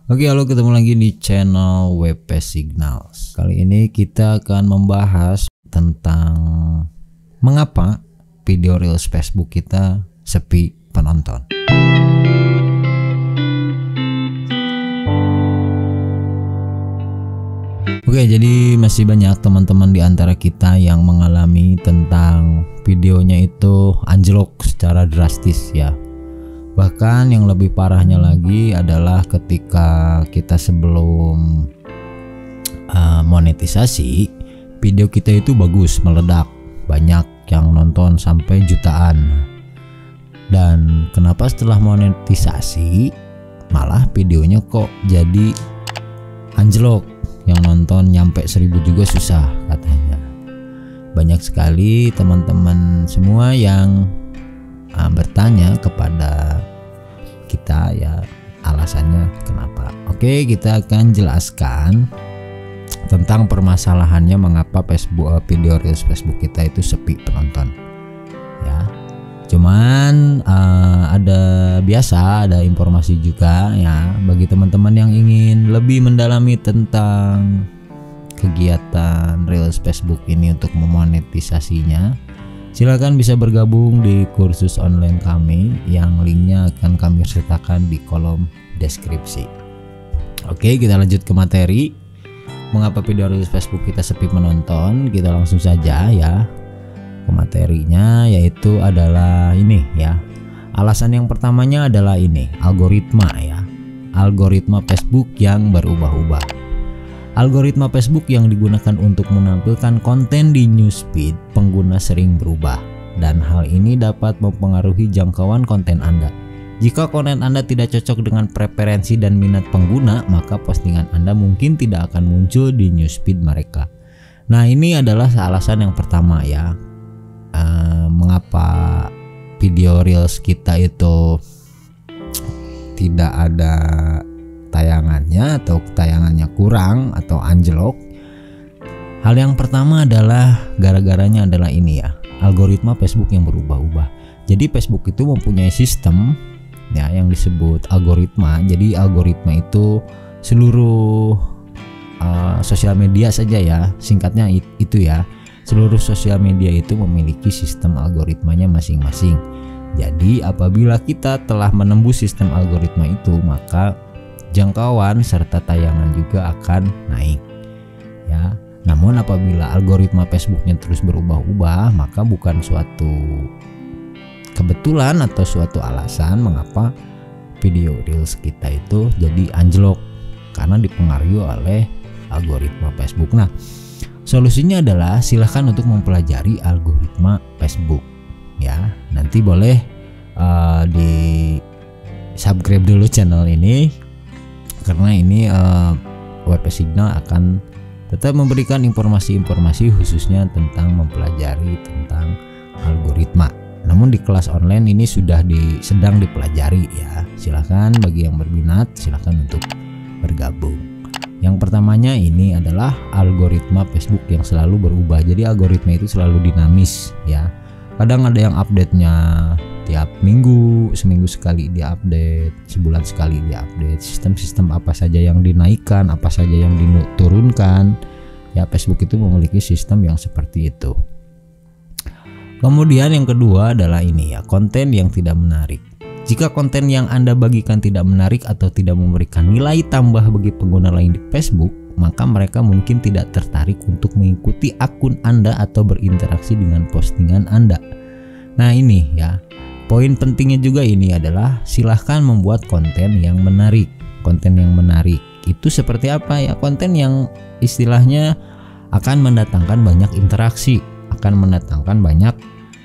Oke, halo, ketemu lagi di channel WP Signals. Kali ini kita akan membahas tentang mengapa video Reels Facebook kita sepi penonton. Oke, jadi masih banyak teman-teman di antara kita yang mengalami tentang videonya itu anjlok secara drastis ya. Bahkan yang lebih parahnya lagi adalah ketika kita sebelum monetisasi, video kita itu bagus, meledak, banyak yang nonton sampai jutaan. Dan kenapa setelah monetisasi malah videonya kok jadi anjlok, yang nonton nyampe 1000 juga susah katanya. Banyak sekali teman-teman semua yang bertanya kepada kita ya alasannya kenapa. Oke, kita akan jelaskan tentang permasalahannya mengapa video Reels Facebook kita itu sepi penonton ya. Cuman ada informasi juga ya bagi teman-teman yang ingin lebih mendalami tentang kegiatan Reels Facebook ini untuk memonetisasinya. Silakan bisa bergabung di kursus online kami yang linknya akan kami sertakan di kolom deskripsi. Oke, kita lanjut ke materi. Mengapa video Reels Facebook kita sepi penonton? Kita langsung saja ya ke materinya, yaitu adalah ini ya. Alasan yang pertamanya adalah ini, algoritma ya. Algoritma Facebook yang berubah-ubah. Algoritma Facebook yang digunakan untuk menampilkan konten di newsfeed pengguna sering berubah, dan hal ini dapat mempengaruhi jangkauan konten Anda. Jika konten Anda tidak cocok dengan preferensi dan minat pengguna, maka postingan Anda mungkin tidak akan muncul di newsfeed mereka. Nah, ini adalah alasan yang pertama ya, mengapa video Reels kita itu tidak ada tayangannya atau tayangannya kurang atau anjlok. Hal yang pertama adalah gara-garanya adalah ini ya, algoritma Facebook yang berubah-ubah. Jadi Facebook itu mempunyai sistem ya yang disebut algoritma. Jadi algoritma itu seluruh sosial media saja ya, singkatnya itu ya. Seluruh sosial media itu memiliki sistem algoritmanya masing-masing. Jadi apabila kita telah menembus sistem algoritma itu, maka jangkauan serta tayangan juga akan naik ya. Namun apabila algoritma Facebooknya terus berubah-ubah, maka bukan suatu kebetulan atau suatu alasan mengapa video Reels kita itu jadi anjlok, karena dipengaruhi oleh algoritma Facebook. Nah, solusinya adalah silahkan untuk mempelajari algoritma Facebook ya. Nanti boleh di subscribe dulu channel ini, karena ini WP Signal akan tetap memberikan informasi-informasi khususnya tentang mempelajari tentang algoritma. Namun di kelas online ini sedang dipelajari ya. Silakan bagi yang berminat, silakan untuk bergabung. Yang pertamanya ini adalah algoritma Facebook yang selalu berubah. Jadi algoritma itu selalu dinamis ya. Kadang ada yang update-nya tiap minggu, seminggu sekali dia update, sebulan sekali dia update. Sistem-sistem apa saja yang dinaikkan, apa saja yang diturunkan ya, Facebook itu memiliki sistem yang seperti itu. Kemudian yang kedua adalah ini ya, konten yang tidak menarik. Jika konten yang Anda bagikan tidak menarik atau tidak memberikan nilai tambah bagi pengguna lain di Facebook, maka mereka mungkin tidak tertarik untuk mengikuti akun Anda atau berinteraksi dengan postingan Anda. Nah, ini ya, poin pentingnya juga ini adalah silahkan membuat konten yang menarik. Konten yang menarik itu seperti apa ya? Konten yang istilahnya akan mendatangkan banyak interaksi, akan mendatangkan banyak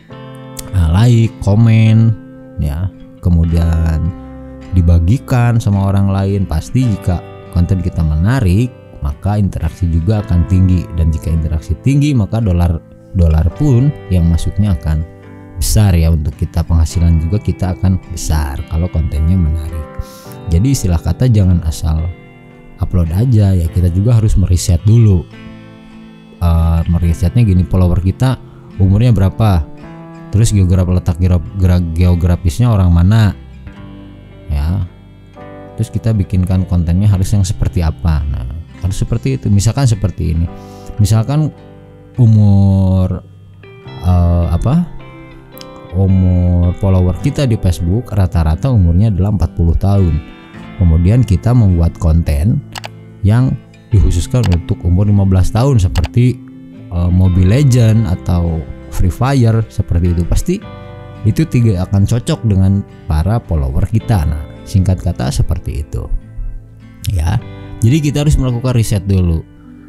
like, komen ya, kemudian dibagikan sama orang lain. Pasti jika konten kita menarik, maka interaksi juga akan tinggi, dan jika interaksi tinggi maka dolar pun yang masuknya akan besar ya. Untuk kita penghasilan juga kita akan besar kalau kontennya menarik. Jadi istilah kata jangan asal upload aja ya, kita juga harus meriset dulu. Merisetnya gini, follower kita umurnya berapa, terus letak geografisnya orang mana ya, terus kita bikinkan kontennya harus yang seperti apa. Nah, harus seperti itu. Misalkan seperti ini. Misalkan umur umur follower kita di Facebook rata-rata umurnya adalah 40 tahun. Kemudian kita membuat konten yang dikhususkan untuk umur 15 tahun seperti Mobile Legend atau Free Fire seperti itu. Pasti itu tidak akan cocok dengan para follower kita. Nah, singkat kata seperti itu. Ya. Jadi kita harus melakukan riset dulu.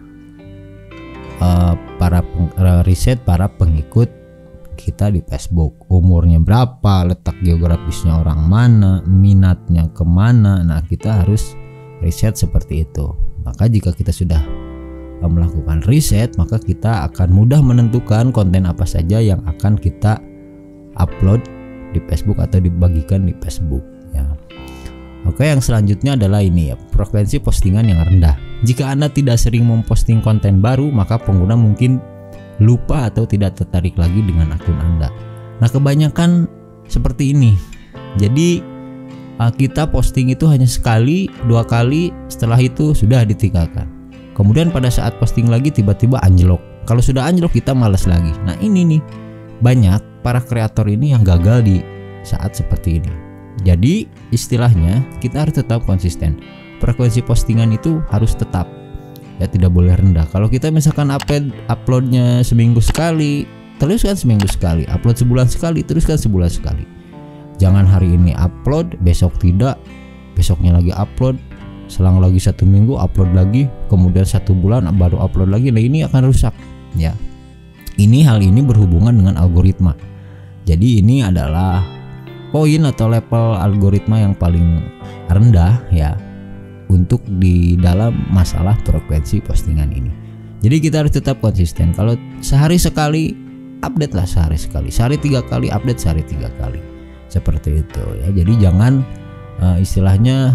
Riset para pengikut kita di Facebook, umurnya berapa, letak geografisnya orang mana, minatnya kemana. Nah, kita harus riset seperti itu. Maka jika kita sudah melakukan riset, maka kita akan mudah menentukan konten apa saja yang akan kita upload di Facebook atau dibagikan di Facebook ya. Oke, yang selanjutnya adalah ini ya, frekuensi postingan yang rendah. Jika Anda tidak sering memposting konten baru, maka pengguna mungkin lupa atau tidak tertarik lagi dengan akun Anda. Nah, kebanyakan seperti ini. Jadi kita posting itu hanya sekali, 2 kali, setelah itu sudah ditinggalkan. Kemudian pada saat posting lagi tiba-tiba anjlok. Kalau sudah anjlok kita malas lagi. Nah, ini nih banyak para kreator ini yang gagal di saat seperti ini. Jadi istilahnya kita harus tetap konsisten. Frekuensi postingan itu harus tetap, ya tidak boleh rendah. Kalau kita misalkan uploadnya seminggu sekali, teruskan seminggu sekali. Upload sebulan sekali, teruskan sebulan sekali. Jangan hari ini upload, besok tidak, besoknya lagi upload, selang lagi 1 minggu upload lagi, kemudian 1 bulan baru upload lagi. Nah, ini akan rusak ya. Hal ini berhubungan dengan algoritma. Jadi ini adalah poin atau level algoritma yang paling rendah ya untuk di dalam masalah frekuensi postingan ini. Jadi kita harus tetap konsisten. Kalau sehari sekali update lah sehari sekali, sehari 3 kali update sehari 3 kali, seperti itu ya. Jadi jangan istilahnya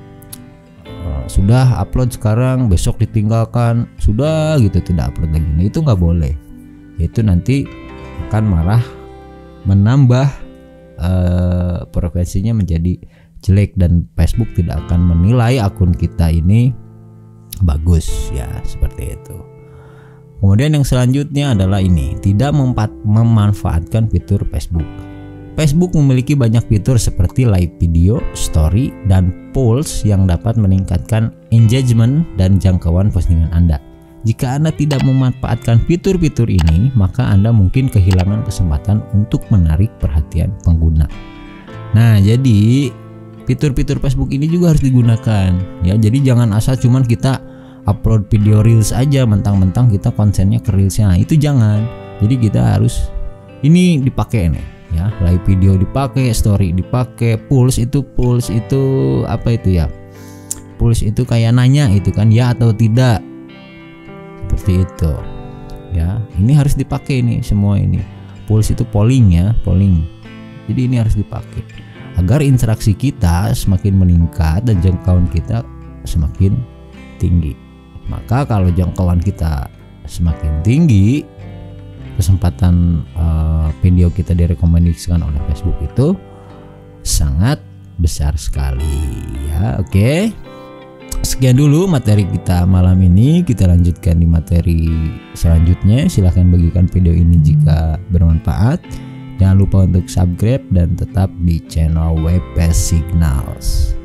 sudah upload sekarang besok ditinggalkan, sudah gitu tidak upload lagi. Nah, itu nggak boleh. Itu nanti akan marah, menambah frekuensinya menjadi jelek dan Facebook tidak akan menilai akun kita ini bagus ya, seperti itu. Kemudian yang selanjutnya adalah ini, tidak memanfaatkan fitur Facebook. Facebook memiliki banyak fitur seperti live video, story, dan polls yang dapat meningkatkan engagement dan jangkauan postingan Anda. Jika Anda tidak memanfaatkan fitur-fitur ini, maka Anda mungkin kehilangan kesempatan untuk menarik perhatian pengguna. Nah, jadi fitur-fitur Facebook ini juga harus digunakan ya. Jadi jangan asal cuman kita upload video reels aja, mentang-mentang kita konsennya ke reelsnya. Nah, itu jangan. Jadi kita harus ini dipakai nih ya, live video dipakai, story dipakai, pulse itu apa itu ya? Pulse itu kayak nanya itu kan, ya atau tidak. Seperti itu ya. Ini harus dipakai nih semua ini. Pulse itu polling ya, polling. Jadi ini harus dipakai agar interaksi kita semakin meningkat dan jangkauan kita semakin tinggi. Maka kalau jangkauan kita semakin tinggi, kesempatan video kita direkomendasikan oleh Facebook itu sangat besar sekali ya. Oke. Sekian dulu materi kita malam ini. Kita lanjutkan di materi selanjutnya. Silahkan bagikan video ini jika bermanfaat. Jangan lupa untuk subscribe dan tetap di channel WP Signals.